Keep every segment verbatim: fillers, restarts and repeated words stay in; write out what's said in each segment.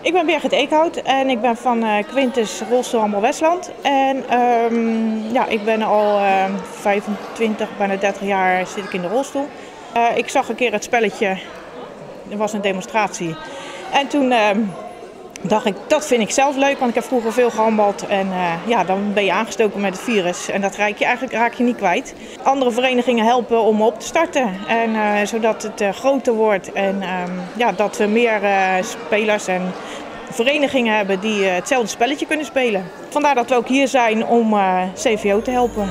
Ik ben Birgit Eekhout en ik ben van uh, Quintus Rolstoelhandbal Westland. En um, ja, ik ben al uh, vijfentwintig, bijna dertig jaar zit ik in de rolstoel. Uh, ik zag een keer het spelletje, er was een demonstratie. En toen uh, dacht ik, dat vind ik zelf leuk, want ik heb vroeger veel gehandbald. En uh, ja, dan ben je aangestoken met het virus en dat raak je eigenlijk raak je niet kwijt. Andere verenigingen helpen om op te starten, en, uh, zodat het uh, groter wordt. En uh, ja, dat we meer uh, spelers en verenigingen hebben die uh, hetzelfde spelletje kunnen spelen. Vandaar dat we ook hier zijn om uh, C V O te helpen.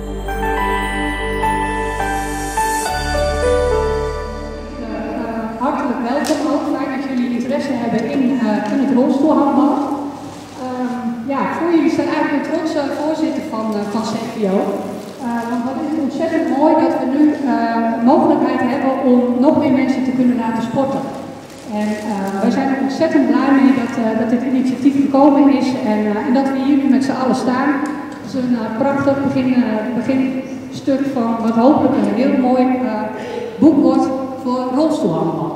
Hartelijk welkom ook. Fijn dat jullie interesse hebben in, uh, in het rolstoelhandbal. Uh, ja, voor jullie staan eigenlijk een trotse voorzitter van, uh, van C V O. Uh, want wat is het ontzettend mooi dat we nu uh, de mogelijkheid hebben om nog meer mensen te kunnen laten sporten. En uh, wij zijn er ontzettend blij mee dat, uh, dat dit initiatief gekomen is en, uh, en dat we hier nu met z'n allen staan. Dat is een uh, prachtig begin, uh, beginstuk van wat hopelijk een heel mooi uh, boek wordt voor rolstoelhandbal.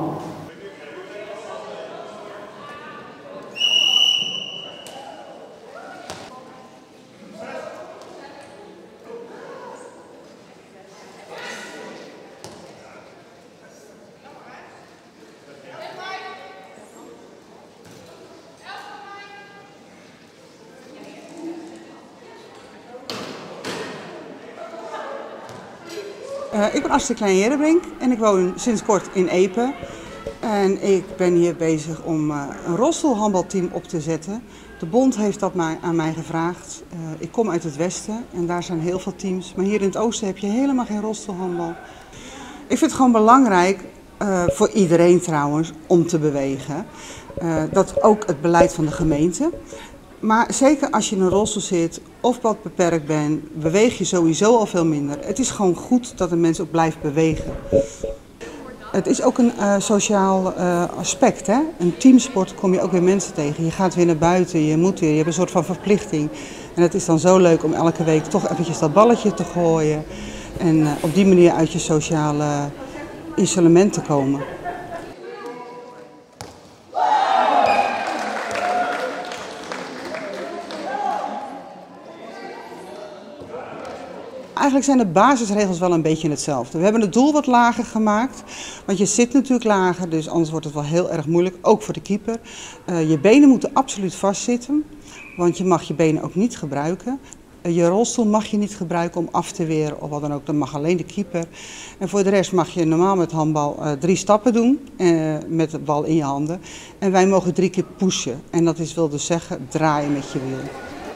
Uh, ik ben Astrid Klein-Herenbrink en ik woon sinds kort in Epe. En ik ben hier bezig om uh, een rolstoelhandbalteam op te zetten. De bond heeft dat mij, aan mij gevraagd. Uh, ik kom uit het westen en daar zijn heel veel teams. Maar hier in het oosten heb je helemaal geen rolstoelhandbal. Ik vind het gewoon belangrijk, uh, voor iedereen trouwens, om te bewegen. Uh, dat ook het beleid van de gemeente. Maar zeker als je in een rolstoel zit of wat beperkt bent, beweeg je sowieso al veel minder. Het is gewoon goed dat een mens ook blijft bewegen. Het is ook een uh, sociaal uh, aspect. Hè? Een teamsport kom je ook weer mensen tegen. Je gaat weer naar buiten, je moet weer, je hebt een soort van verplichting. En het is dan zo leuk om elke week toch eventjes dat balletje te gooien. En uh, op die manier uit je sociale isolement te komen. Eigenlijk zijn de basisregels wel een beetje hetzelfde. We hebben het doel wat lager gemaakt, want je zit natuurlijk lager, dus anders wordt het wel heel erg moeilijk, ook voor de keeper. Uh, je benen moeten absoluut vastzitten, want je mag je benen ook niet gebruiken. Uh, je rolstoel mag je niet gebruiken om af te weren of wat dan ook, dat mag alleen de keeper. En voor de rest mag je normaal met handbal uh, drie stappen doen, uh, met de bal in je handen. En wij mogen drie keer pushen, en dat is, wil dus zeggen draaien met je wiel.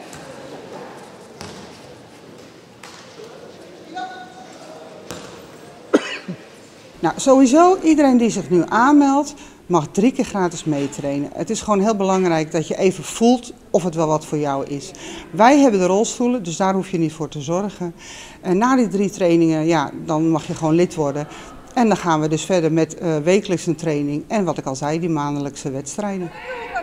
Nou, sowieso, iedereen die zich nu aanmeldt, mag drie keer gratis meetrainen. Het is gewoon heel belangrijk dat je even voelt of het wel wat voor jou is. Wij hebben de rolstoelen, dus daar hoef je niet voor te zorgen. En na die drie trainingen, ja, dan mag je gewoon lid worden. En dan gaan we dus verder met uh, wekelijkse training en wat ik al zei, die maandelijkse wedstrijden.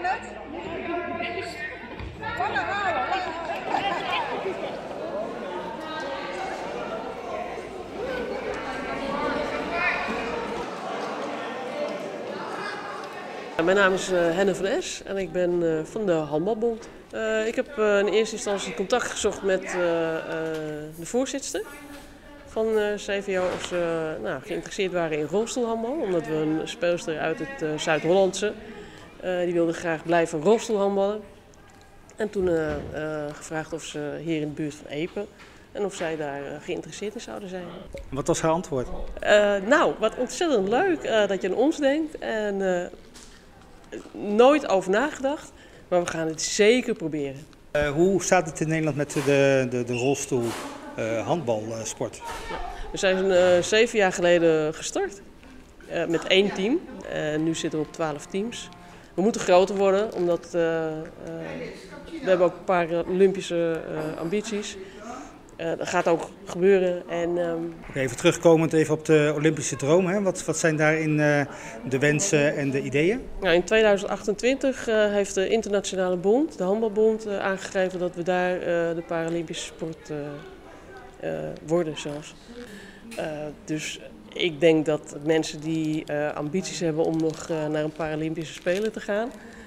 Mijn naam is uh, Henne van Es en ik ben uh, van de Handbalbond. Uh, ik heb uh, in eerste instantie contact gezocht met uh, uh, de voorzitster van uh, C V O of ze uh, nou, geïnteresseerd waren in rolstoelhandbal. Omdat we een speelster uit het uh, Zuid-Hollandse, uh, die wilde graag blijven rolstoelhandballen. En toen uh, uh, gevraagd of ze hier in de buurt van Epe en of zij daar uh, geïnteresseerd in zouden zijn. Wat was haar antwoord? Uh, nou, wat ontzettend leuk uh, dat je aan ons denkt. En, uh, nooit over nagedacht, maar we gaan het zeker proberen. Uh, hoe staat het in Nederland met de, de, de rolstoel uh, handbalsport? Ja, we zijn uh, zeven jaar geleden gestart uh, met één team. Uh, nu zitten we op twaalf teams. We moeten groter worden, omdat uh, uh, we hebben ook een paar Olympische uh, ambities. Uh, dat gaat ook gebeuren. En, um... okay, even terugkomend even op de Olympische droom. Hè? Wat, wat zijn daarin uh, de wensen en de ideeën? Nou, in tweeduizend achtentwintig uh, heeft de Internationale Bond, de Handbalbond, uh, aangegeven dat we daar uh, de Paralympische sport uh, uh, worden zelfs. Uh, dus ik denk dat mensen die uh, ambities hebben om nog uh, naar een Paralympische Spelen te gaan,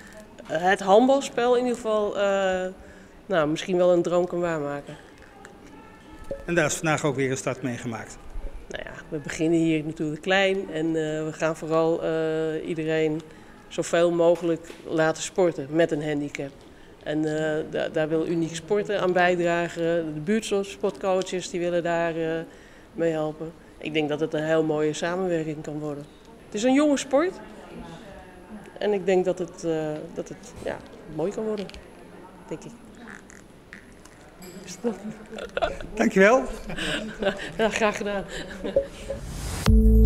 het handbalspel in ieder geval uh, nou, misschien wel een droom kan waarmaken. En daar is vandaag ook weer een start mee gemaakt. Nou ja, we beginnen hier natuurlijk klein en uh, we gaan vooral uh, iedereen zoveel mogelijk laten sporten met een handicap. En uh, da daar wil Uniek Sporten aan bijdragen. De buurtsportcoaches die willen daar uh, mee helpen. Ik denk dat het een heel mooie samenwerking kan worden. Het is een jonge sport. En ik denk dat het, uh, dat het ja, mooi kan worden, denk ik. Dankjewel. Ja, graag gedaan.